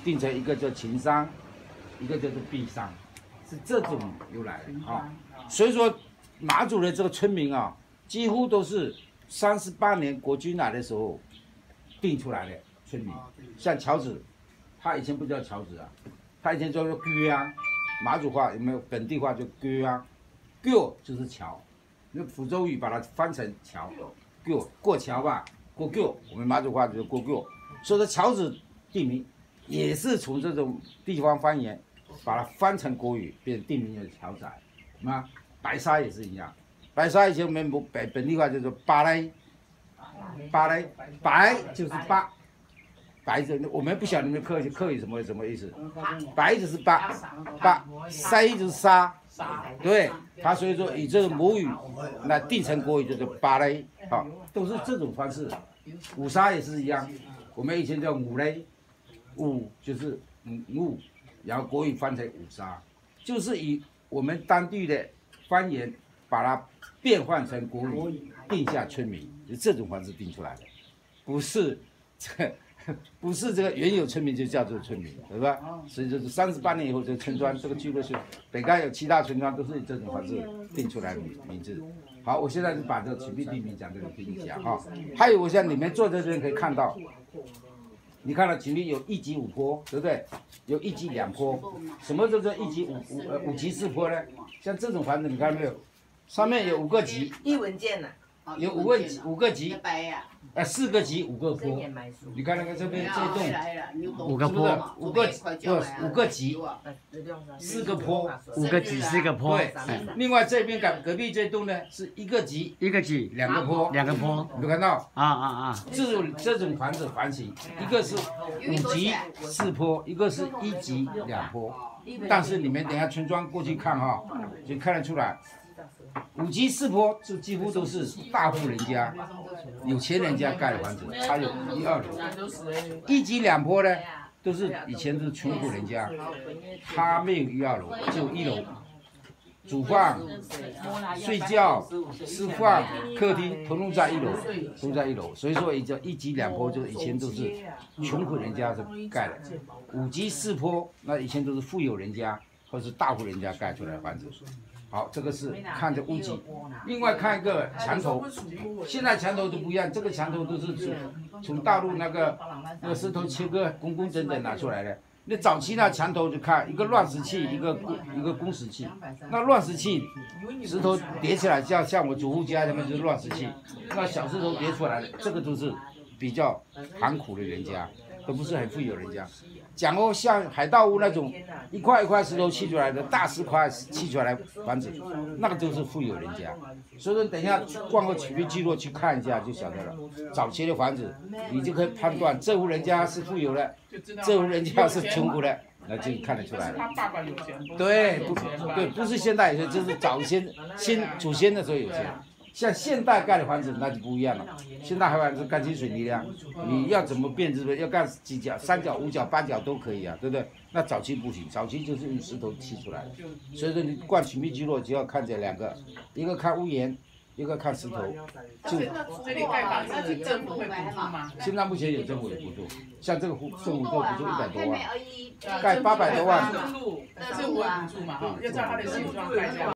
定成一个叫秦商，一个叫做毕商，是这种由来的啊。所以说马祖的这个村民啊，几乎都是38年国军来的时候定出来的村民。像乔子，他以前不叫乔子啊，他以前叫做居啊，马祖话有没有本地话就居啊，居就是桥，那福州语把它翻成桥，居过桥吧，过居，我们马祖话就是过居。所以说乔子地名也是从这种地方方言把它翻成国语，变成地名的桥仔。那白沙也是一样，白沙以前我们本地话叫做巴雷，白就是八，白字我们不晓得你们课语什么意思，白就是八，塞就是沙，对，他所以说以这个母语来定成国语叫做巴雷，好，都是这种方式。五沙也是一样，我们以前叫五雷，五就是五，然后国语翻成五沙，就是以我们当地的方言把它变换成国语，定下村民，就这种方式定出来的，不是这个原有村民就叫做村民，对吧？所以就是38年以后，这个村庄这个聚落是北干有7大村庄，都是以这种方式定出来的名字。好，我现在就把这个曲壁地名讲给你听一下哈。还有，我想你们坐在这边可以看到，你看到曲壁有1级5坡，对不对？有1级2坡，什么叫做1级5级4坡呢？像这种房子，你看到没有？上面有5个级， 一文件呐， 有5个级，4个级5个坡。你看那个这边这栋 5个坡 ，5个级，4个坡 ，5个级4个坡。 对，另外这边隔壁这栋呢是1个级 ，2个坡 ，2个坡，有看到？ 啊！ 这种房子房型，一个是5级4坡，一个是1级2坡。但是你们等下村庄过去看哈，就看得出来，5级4坡就几乎都是大户人家、有钱人家盖的房子，它有1、2楼。1级2坡呢，都是以前是穷苦人家，他没有1、2楼，只有1楼。煮饭、睡觉、吃饭、客厅，统统在1楼，都在1楼。所以说，也叫1级2坡，就是以前都是穷苦人家是盖的。5级4坡，那以前都是富有人家或是大户人家盖出来的房子。好，这个是看着屋脊。另外看一个墙头，现在墙头都不一样，这个墙头都是从大陆那个石头切割工工整整拿出来的。那早期呢，墙头就看一个乱石器，一个工石器。那乱石器，石头叠起来，像我祖父家他们就是乱石器。那小石头叠出来的，这个都是比较寒苦的人家，都不是很富有人家。讲哦，像海盗屋那种一块一块石头砌出来的大石块砌出来的房子，那个都是富有人家。所以说，等一下逛个曲壁聚落去看一下就晓得了。早期的房子，你就可以判断这户人家是富有的，这户人家是穷苦的，那就看得出来了。 他爸爸有钱， 对，不是现代有钱，就是早先祖先的时候有钱。像现代盖的房子那就不一样了，现代房子是钢筋水泥的，你要怎么变质的，要干几角、3角、5角、8角都可以啊，对不对？那早期不行，早期就是用石头砌出来的。所以说你逛曲壁聚落就要看这2个，一个看屋檐，一个看石头。就这里盖房子政府会补助吗？ 现在目前有政府的补助，像这个政府都补助100多万，盖800多万。 政府会补助嘛？哈，要照他的形状盖这样。